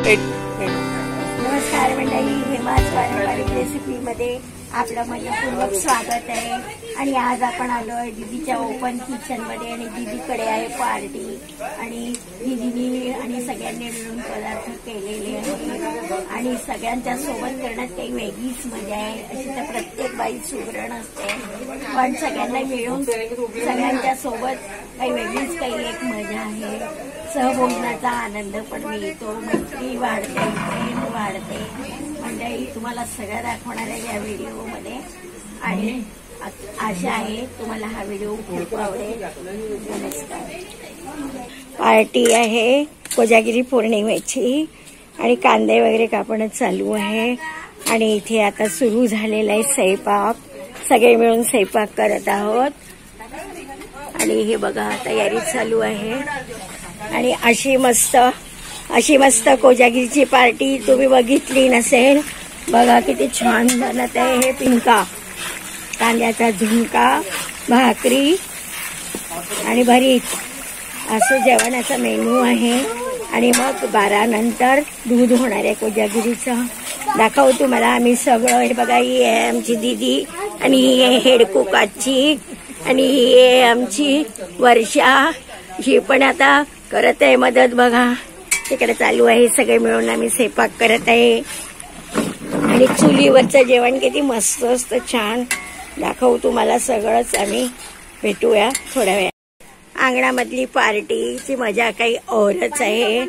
नमस्कार मंडळी, हेमाच पारंपरिक रेसिपी मध्ये आपलं मनपूर्वक स्वागत आहे। आणि आज आपण आलोय दीदीच्या ओपन किचन मध्ये आणि दीदीकडे आहे पार्टी आणि दीदीने आणि सगळ्यांनी मिळून पदार्थ केलेले आहेत आणि सगळ्यांच्या सोबत करण्यात काही वेगळीच मजा आहे। अशी तर प्रत्येक बाई सुगरण असते, पण सगळ्यांना मिळून सगळ्यांच्या सोबत काही वेगळीच काही एक मजा आहे। सहभोजनाचा आनंद पण मिळतो, मैत्री वाढते, प्रेम वाढते। मंडळी तुम्हाला सगळं दाखवणार आहे या व्हिडिओमध्ये आणि आशा आहे तुम्हाला हा व्हिडिओ खूप आवडेल। नमस्कार। पार्टी आहे कोजागिरी पौर्णिमेची आणि कांदे वगैरे कापणं चालू आहे आणि इथे आता सुरू झालेला आहे स्वयंपाक। सगळे मिळून स्वयंपाक करत आहोत आणि हे बघा तयारी चालू आहे। आणि अशी मस्त कोजागिरीची पार्टी तुम्ही बघितली नसेल, बघा किती छान बनत आहे। हे पिंका कांद्याचा झुणका, भाकरी आणि भरीत असं जेवणाचा मेनू आहे। आणि मग 12 नंतर दूध होणार आहे कोजागिरीचं। दाखवू तुम्हाला आम्ही सगळं। हे बघा, ही आहे आमची दीदी आणि ही आहे हेड कुक आजची आणि ही आहे आमची वर्षा, ही पण आता करत आहे मदत। बघा तिकडे चालू आहे, सगळे मिळून आम्ही स्वयंपाक करत आहे आणि चुलीवरचं जेवण किती मस्त असतं, छान। दाखवू तुम्हाला सगळंच, आम्ही भेटूया थोड्या वेळात। अंगणामधली पार्टीची मजा काही औरच आहे।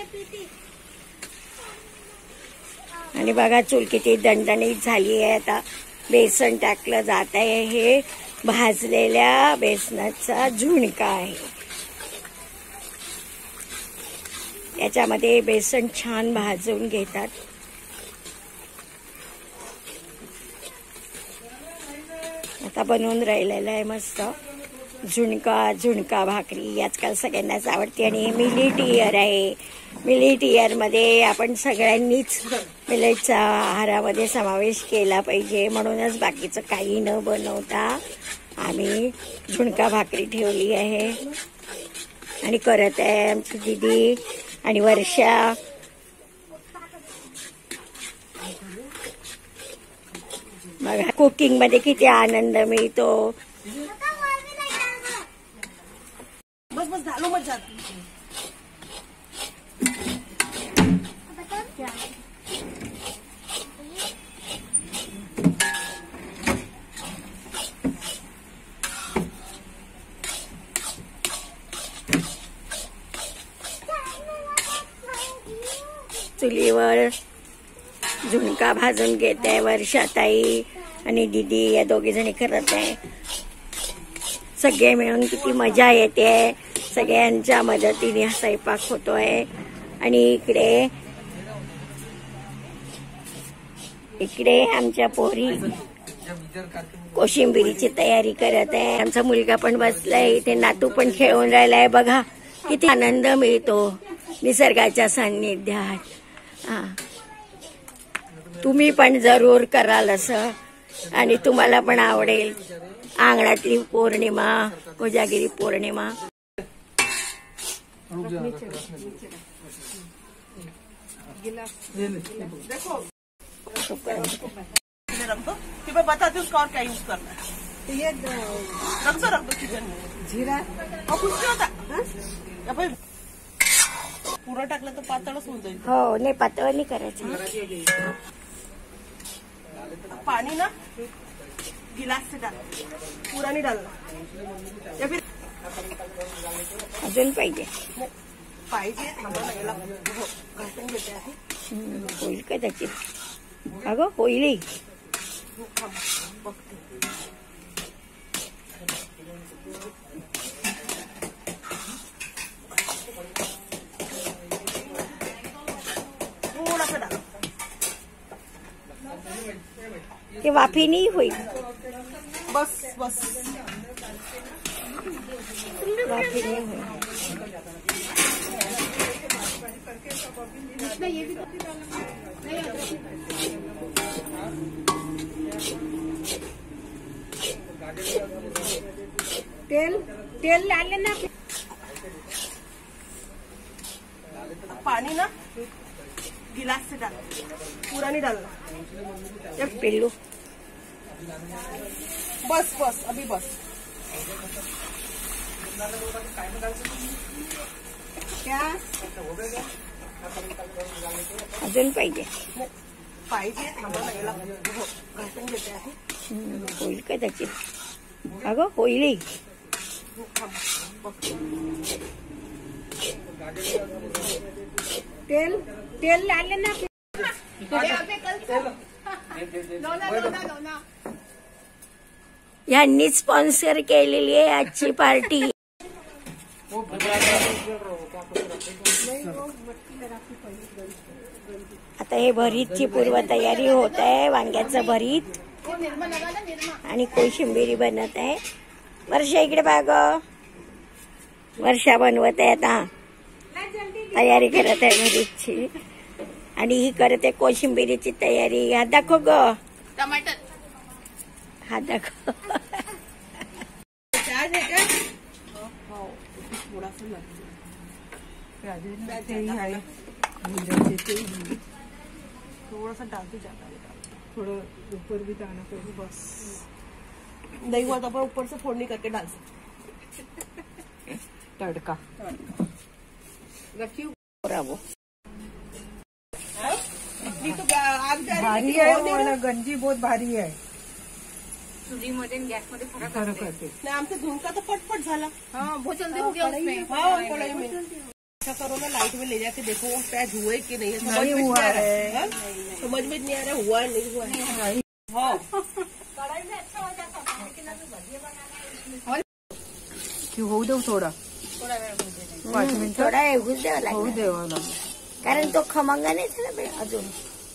आणि बघा चूल किती दणदणीत झाली आहे। आता बेसन टाकलं जात आहे, हे भाजलेल्या बेसनाचा झुणका आहे। याच्यामध्ये बेसन छान भाजून घेतात। आता बनवून राहिलेला आहे मस्त झुणका भाकरी। आजकाल सगळ्यांनाच आवडते आणि मिलेट इयर आहे। मिलेट इयर मध्ये आपण सगळ्यांनीच मिलेटचा आहारामध्ये समावेश केला पाहिजे, म्हणूनच बाकीचं काही न बनवता आम्ही झुणका भाकरी ठेवली आहे आणि करत आहे आमची दीदी आणि वर्षा। बघा कुकिंग मध्ये किती आनंद मिळतो। बस बस झालो मजा। चुलीवर झुणका भाजून घेत आहे वर्षाताई आणि दीदी, या दोघी जणी करत आहे। सगळे मिळून किती मजा येते, सगळ्यांच्या मदतीने स्वयंपाक होतोय। आणि इकडे आमच्या पोरी कोशिंबिरीची तयारी करत आहे। आमचा मुलगा पण बसलाय इथे, नातू पण खेळून राहिलाय। बघा किती आनंद मिळतो निसर्गाच्या सान्निध्यात। तुम्ही पण जरूर कराल असं आणि तुम्हाला पण आवडेल। अंगणातली पौर्णिमा, कोजागिरी पौर्णिमा। बताती हूँ उसका और क्या यूज करना है। ये रख दो किचन में जीरा और कुछ नहीं होता। पूरा टाकलं तर पातळच होऊन जाईल। हो नाही, पातळ नाही करायचं। पानी ना गिलास से डाल, पूरा नहीं डालना। या फिर अजून पाहिजे याला घासून घेते आहे। होईल का त्याची? अगं होईल। ते वाफेनी होईल। बस बस वाफेनी होईल। तेल डालले ना, पानी ना गिलास से डाल, पूरा नहीं डालना। पिल्लू बस बस अभी बस। क्या अजून पाहिजे? पाहिजे आम्हाला याला घासून घेते आहे। होईल का त्याची? अगं होईल. तेल तेल डाले ना। यांनी स्पॉन्सर केलेली आहे आजची पार्टी. आता हे भरीतची पूर्वतयारी होत आहे. वांग्याचं भरीत आणि कोशिंबिरी बनत आहे. वर्षा इकडे बघ, वर्षा बनवत आहे आता, तयारी करत आहे भरीतची. आणि ही करते कोशिंबिरीची तयारी. हा दाखव ग, टमाटर हा दाखव. प्याज है क्या? थोड़ा सा थोड़ा सा डालते जाता है, थोड़ा ऊपर भी डालना पड़ेगा बस। नहीं हुआ तो अपन ऊपर से फोड़नी करके डाल सकते। तड़का ब्रावो। इतनी तो आग जा रही है, गंजी बहुत भारी आहे. चुलीमध्ये गॅसमध्ये फरक करते. नाही आमचा झुणका तो पटपट झाला. हाँ बहुत जल्दी हो गया उसमें. हाँ कढ़ाई में ऐसा करो ना, लाइट में ले जाके देखो प्याज हुआ है कि नहीं. समझ में नहीं आ रहा है, समझ में नहीं आ रहा हुआ नहीं हुआ है. हाँ कढ़ाई में अच्छा हो जाता है, लेकिन अभी भजिया बनाना की होऊ देऊ थोडा, 5 मिनिटं थोडा होऊ द्यावा होऊ लागेल, देवा. कारण तो खमंग नाही झाला अजून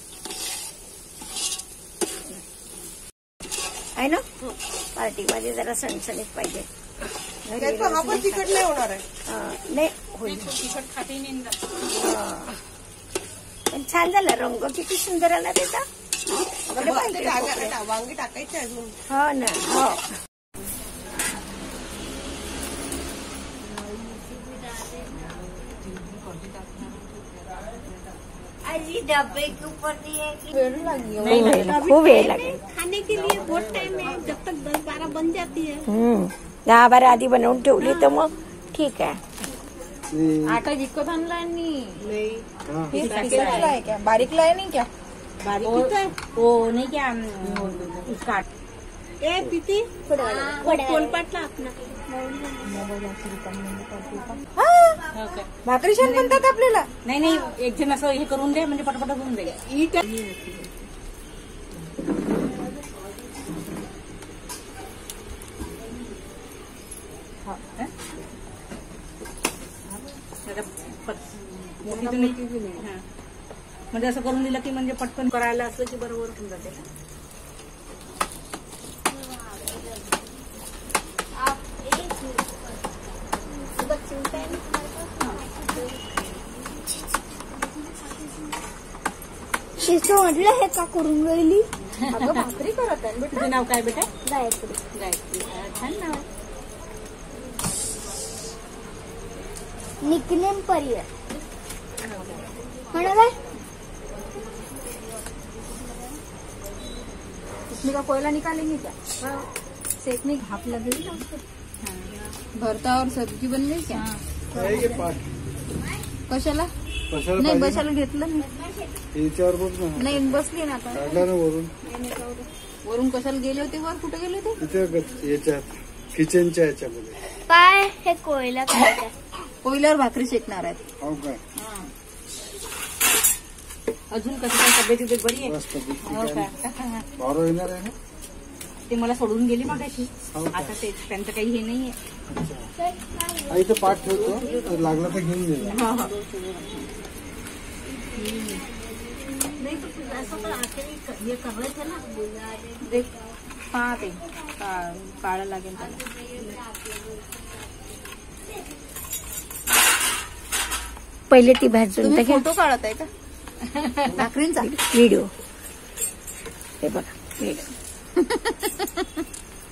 आहे ना. पार्टीमध्ये जरा सणसणीत पाहिजे. हा पण तिखट नाही होणार आहे. नाही होईल, तिखट खाते नाही. पण छान झाला रंग, किती सुंदर आला त्याचा. वांगी टाकायचे अजून. हो ना. हो डब्बे के ऊपर खूप वेळ लागेल खाने के लिए. बहुत टाइम है, जब तक 10-12 बन जाती है. 10-12 आधी बनवून ठेवली तर मग ठीक आहे. आटा विकत आणलाय नहीं आहे क्या? बारीकला आहे नाही क्या? बारीक हो नाही क्या काट. ए पिती कोलपाटला आपला भाकरी छान बनतात आपल्याला. नाही नाही, एक जण असं हे करून दे म्हणजे पटपट होऊन दे. म्हणजे असं करून दिलं की म्हणजे पटकन करायला असलं की बरोबर होऊन जाते. म्हटलं हे का करून राहिली. अगं भाकरी करत आहे बेटा. तुझं नाव काय बेटा? गायत्री. गायत्री. छान नाव आहे. निकनेम परियर म्हणा काय. इसमें का कोयला निकालेंगे क्या? सेकने भाप लगेगी ना उसको. भरता और सब्जी बन गई क्या? कशाला नाही बसायला घेतलं नाही. याच्यावर बघ ना. नाही बसली ना आता. काढला ना वरून. वरून कशाला गेले होते? वर कुठे गेले होते? इथे याच्यात किचनच्या याच्यामध्ये. काय हे कोयला काय कोयल्यावर भाकरी शेकणार आहेत. हो काय? अजून कसं काय तब्येत बरी आहे? मस्त हो का? बारो येणार आहे ना. ते मला सोडून गेली मागाशी. हो का? आता ते त्यांचं काही हे नाहीये. इथं पाठ ठेवतो, लागला तर घेऊन गेला. हा ते काढा लागेल त्याला. पहिले ती भाजून तुम्ही घ्या. फोटो काढत आहे का भाकरींचा? व्हिडिओ हे बघा व्हिडिओ.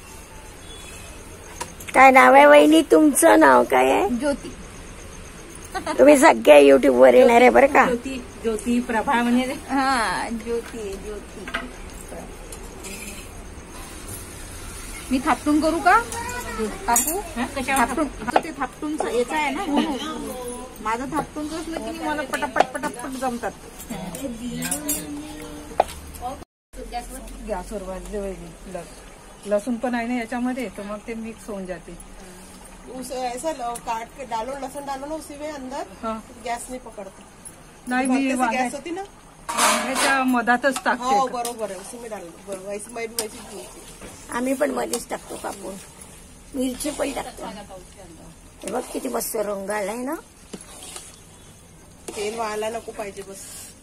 काय नाव आहे वहिनी? तुमचं नाव काय आहे? ज्योती. तुम्ही सगळे युट्यूब वर येणार आहे बरं का. ज्योती प्रभा म्हणजे हा ज्योती. मी थापटून करू का काकू? थापटून ते थापटूनचं याचं आहे ना म्हणून. माझं थापटूनचं असलं की मला पटापट जमतात. गॅसवर वाजले लसूण पण आहे ना याच्यामध्ये, तर मग ते मिक्स होऊन जाते. ऐसा काट के डालो, लहसुन डालो ना उसी में अंदर. हाँ. गॅस नाही पकडतो. नाही मी गॅस होती ना वांग्याच्या मधातच हो टाकते. बरोबर आहे उसी में डालो. बरोबर वैसी मैं भी वैसी घ्यायची. आम्ही पण मध्येच टाकतो कापून. मिरची पण टाकतो. हे बघ किती मस्त रंग आलाय ना. तेल व्हायला नको पाहिजे बस.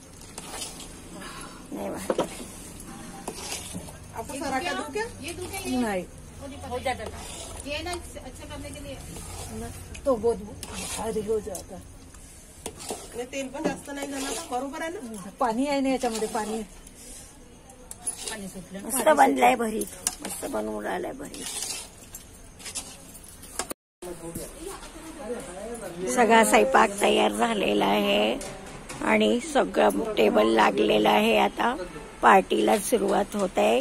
नाही बा आपण सराटा दूं क्या? नाही तो बहुत भारी हो जाता. आणि तेल पण जास्त नाही झालं ना. बरोबर आहे ना. पाणी आहे ना याच्यामध्ये, पाणी मस्त बनलाय भरीत. मस्त बनवून आलाय भरीत. सगळा स्वयंपाक तयार झालेला आहे आणि सगळं टेबल लागलेलं आहे. आता पार्टीला सुरुवात होत आहे.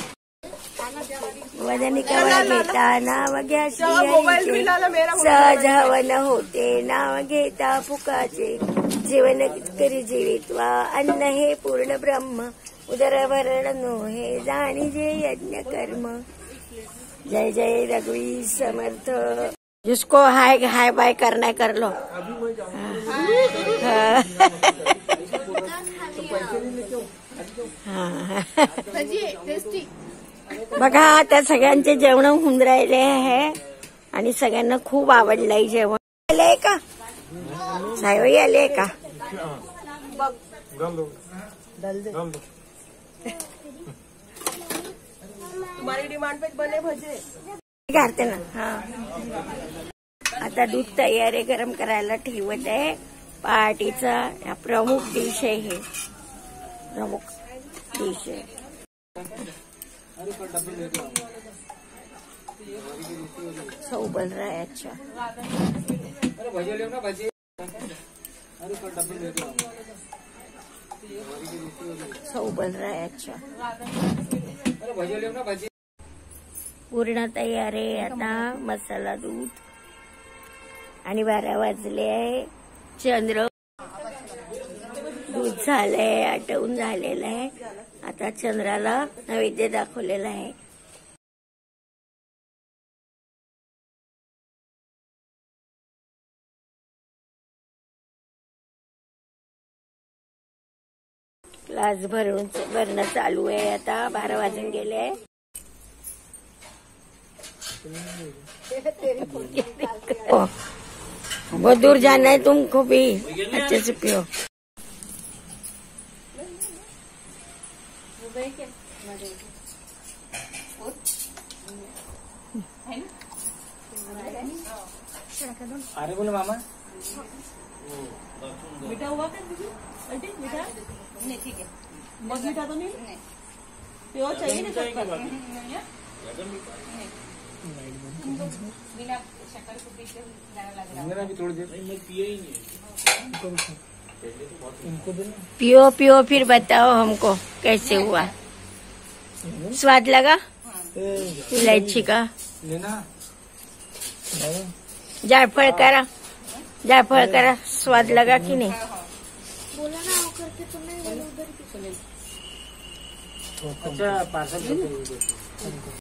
वदनी कवळ घेता नाव घ्या श्री सहज हवन होते. नाव घेता फुकाचे जीवन करी जीवित्वा. अन्न हे पूर्ण ब्रह्म उदरभरण नो हे जाणी जे यज्ञ कर्म. जय जय रघुवीर समर्थ. जिसको हाय हाय बाय करना है कर लो. बघा आता सगळ्यांचे जेवण होऊन राहिले आहे आणि सगळ्यांना खूप आवडलंय जेवण. आलंय का सायबाई आले का? तुम्हारी डिमांड पे बने भजे करते ना. हा आता दूध तयार आहे, गरम करायला ठेवत आहे. पार्टीचा प्रमुख डिश आहे. हे प्रमुख डिश आहे. सौ बन रहा है. अच्छा सौ बन रहा है. अच्छा पूर्ण तयार आहे आता मसाला दूध. आणि 12 वाजले आहे. चंद्र दूध झालंय, आटवून झालेलं आहे. आता चंद्राला नैवेद्य दाखवलेला आहे. ग्लास भरणं चालू आहे. आता 12 वाजून गेले. बहुत दूर जाना है तुमको भी. अच्छे से पियो. अरे बोलो मामा. मीठा हुआ क्या आंटी? मीठा नहीं. ठीक है. बहुत मीठा तो नहीं. प्योर चाहिए ना शक्कर. मेरा भी थोड़ी देर पियो पियो फिर बताओ हमको कैसे हुआ. स्वाद लगा इलायची का? लेना जायफळ करा. स्वाद लगा कि नहीं? अच्छा पार्सल